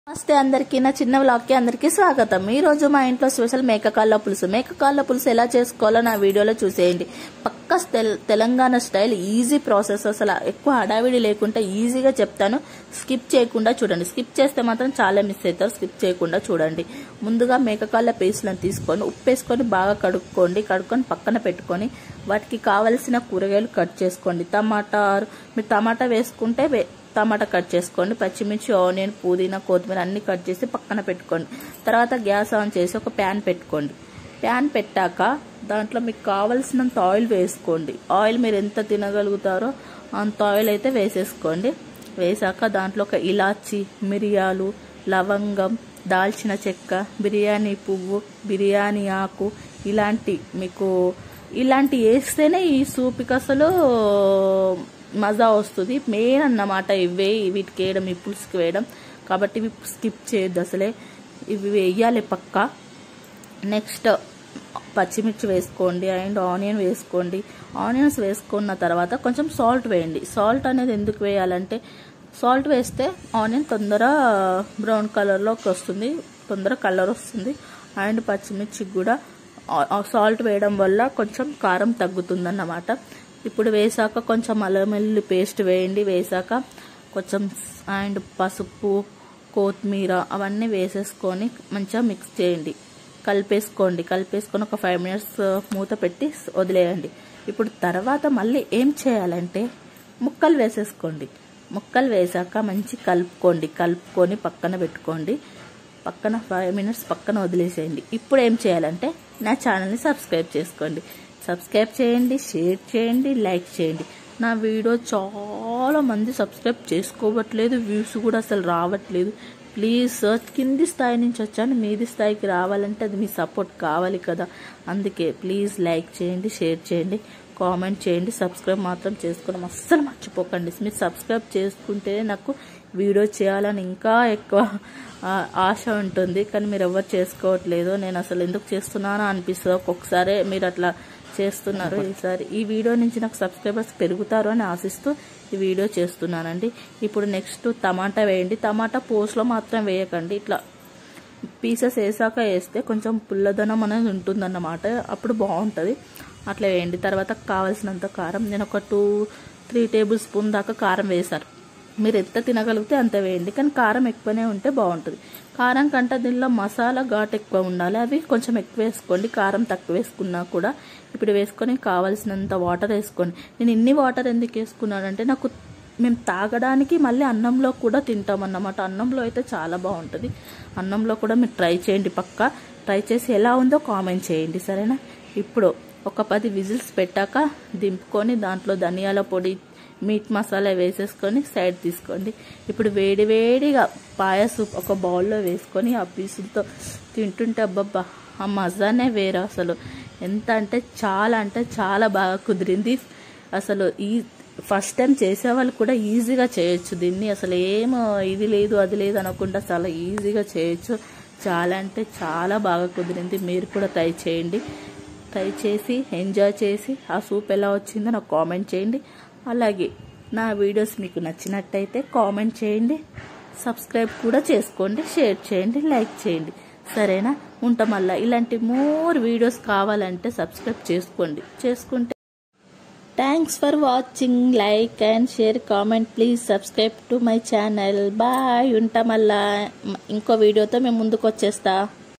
నమస్తే అందరికీ నా చిన్న వ్లాగ్కి అందరికీ స్వాగతం। ఈ రోజు మా ఇంట్లో స్పెషల్ మేకకాళ్ళ పులుసు। మేకకాళ్ళ పులుసు ఎలా చేసుకోవాలో నా వీడియోలో చూసేయండి। పక్కా తెలంగాణ స్టైల్ ఈజీ ప్రాసెస్, అసలు ఎక్కువ హడావిడి లేకుండా ఈజీగా చెప్తాను। స్కిప్ చేయకుండా చూడండి, స్కిప్ చేస్తే మాత్రం చాలా మిస్ అవుతారు। స్కిప్ చేయకుండా చూడండి। ముందుగా మేకకాళ్ళ పేస్ట్లను తీసుకొని ఉప్పు వేసుకొని బాగా కడుక్కొని పక్కన పెట్టుకొని వాటికి కావలసిన కూరగాయలు కట్ చేసుకోండి। మీరు టమాటా వేసుకుంటే టమాటా కట్ చేసుకోండి, పచ్చిమిర్చి, ఆనియన్, పుదీనా, కొత్తిమీర అన్ని కట్ చేసి పక్కన పెట్టుకోండి। తర్వాత గ్యాస్ ఆన్ చేసి ఒక ప్యాన్ పెట్టుకోండి। ప్యాన్ పెట్టాక దాంట్లో మీకు కావలసినంత ఆయిల్ వేసుకోండి। ఆయిల్ మీరు ఎంత తినగలుగుతారో అంత ఆయిల్ అయితే వేసేసుకోండి। వేసాక దాంట్లో ఒక ఇలాచి, మిరియాలు, లవంగం, దాల్చిన చెక్క, బిర్యానీ పువ్వు, బిర్యానీ ఆకు ఇలాంటి వేస్తేనే ఈ సూప్కి అసలు మజా వస్తుంది। మెయిన్ అన్నమాట ఇవే, వీటికి వేయడం, ఈ పులుసుకి వేయడం, కాబట్టి ఇవి స్కిప్ చేయొద్దు, అసలే ఇవి వేయాలి పక్కా। నెక్స్ట్ పచ్చిమిర్చి వేసుకోండి అండ్ ఆనియన్ వేసుకోండి। ఆనియన్స్ వేసుకున్న తర్వాత కొంచెం సాల్ట్ వేయండి। సాల్ట్ అనేది ఎందుకు వేయాలంటే సాల్ట్ వేస్తే ఆనియన్ తొందర బ్రౌన్ కలర్లోకి వస్తుంది, తొందర కలర్ వస్తుంది। అండ్ పచ్చిమిర్చికి కూడా సాల్ట్ వేయడం వల్ల కొంచెం కారం తగ్గుతుందన్నమాట। ఇప్పుడు వేసాక కొంచెం అల్లం వెల్లుల్లి పేస్ట్ వేయండి। వేసాక కొంచెం అండ్ పసుపు, కొత్తిమీర అవన్నీ వేసేసుకొని మంచిగా మిక్స్ చేయండి, కలిపేసుకొని ఒక 5 minutes మూత పెట్టి వదిలేయండి। ఇప్పుడు తర్వాత మళ్ళీ ఏం చేయాలంటే ముక్కలు వేసేసుకోండి। ముక్కలు వేసాక మంచి కలుపుకొని పక్కన పెట్టుకోండి। పక్కన 5 minutes పక్కన వదిలేసేయండి। ఇప్పుడు ఏం చేయాలంటే నా ఛానల్ని సబ్స్క్రైబ్ చేసుకోండి। సబ్స్క్రైబ్ చేయండి, షేర్ చేయండి, లైక్ చేయండి। నా వీడియో చాలా మంది సబ్స్క్రైబ్ చేసుకోవట్లేదు, వ్యూస్ కూడా అసలు రావట్లేదు। ప్లీజ్, కింది స్థాయి నుంచి వచ్చాను, మీది స్థాయికి రావాలంటే అది మీ సపోర్ట్ కావాలి కదా। అందుకే ప్లీజ్ లైక్ చేయండి, షేర్ చేయండి, కామెంట్ చేయండి, సబ్స్క్రైబ్ మాత్రం చేసుకోవడం అస్సలు మర్చిపోకండి। మీరు సబ్స్క్రైబ్ చేసుకుంటే నాకు వీడియో చేయాలని ఇంకా ఎక్కువ ఆశ ఉంటుంది, కానీ మీరు ఎవరు చేసుకోవట్లేదు। నేను అసలు ఎందుకు చేస్తున్నానో అనిపిస్తుంది ఒక్కొక్కసారి, మీరు అట్లా చేస్తున్నారు। ఈసారి ఈ వీడియో నుంచి నాకు సబ్స్క్రైబర్స్ పెరుగుతారు అని ఆశిస్తూ ఈ వీడియో చేస్తున్నానండి। ఇప్పుడు నెక్స్ట్ టమాటా వేయండి। టమాటా పోస్ట్లో మాత్రం వేయకండి, ఇట్లా పీసెస్ వేస్తే కొంచెం పుల్లదనం అనేది ఉంటుందన్నమాట, అప్పుడు బాగుంటుంది, అట్లా వేయండి। తర్వాత కావాల్సినంత కారం, నేను ఒక 2-3 tablespoon దాకా కారం వేశాను। మీరు ఎంత తినగలిగితే అంత వేయండి, కానీ కారం ఎక్కువనే ఉంటే బాగుంటుంది। కారం కంటే దీనిలో మసాలా ఘాటు ఎక్కువ ఉండాలి, అవి కొంచెం ఎక్కువ వేసుకోండి, కారం తక్కువ వేసుకున్నా కూడా। ఇప్పుడు వేసుకొని కావాల్సినంత వాటర్ వేసుకోండి। నేను ఇన్ని వాటర్ ఎందుకు వేసుకున్నానంటే మేము తాగడానికి మళ్ళీ అన్నంలో కూడా తింటాం అన్నమాట, అన్నంలో అయితే చాలా బాగుంటుంది। అన్నంలో కూడా మీరు ట్రై చేయండి, పక్కా ట్రై చేసి ఎలా ఉందో కామెంట్ చేయండి, సరేనా। ఇప్పుడు ఒక 10 విజిల్స్ పెట్టాక దింపుకొని దాంట్లో ధనియాల పొడి, మీట్ మసాలా వేసేసుకొని సైడ్ తీసుకోండి। ఇప్పుడు వేడిగా పాయసం ఒక బౌల్లో వేసుకొని ఆ పీసులతో తింటుంటే అబ్బబ్బా ఆ మజానే వేరే, అసలు ఎంత అంటే చాలా బాగా కుదిరింది। అసలు ఈ ఫస్ట్ టైం చేసేవాళ్ళు కూడా ఈజీగా చేయొచ్చు దీన్ని, అసలు ఏం ఇది లేదు అది లేదు అనకుండా చాలా ఈజీగా చేయొచ్చు। చాలా అంటే చాలా బాగా కుదిరింది, మీరు కూడా ట్రై చేయండి। ట్రై చేసి ఎంజాయ్ చేసి ఆ సూప్ ఎలా వచ్చిందో నాకు కామెంట్ చేయండి। అలాగే నా వీడియోస్ మీకు నచ్చినట్టయితే కామెంట్ చేయండి, సబ్స్క్రైబ్ కూడా చేసుకోండి, షేర్ చేయండి, లైక్ చేయండి, సరేనా। ఉంటాం మళ్ళీ ఇలాంటి మోర్ వీడియోస్ కావాలంటే సబ్స్క్రైబ్ చేసుకుంటే thanks for watching, like and share, comment, please subscribe to my channel. Bye, ఉంటాం మళ్ళా ఇంకో వీడియోతో మేము ముందుకు వచ్చేస్తా।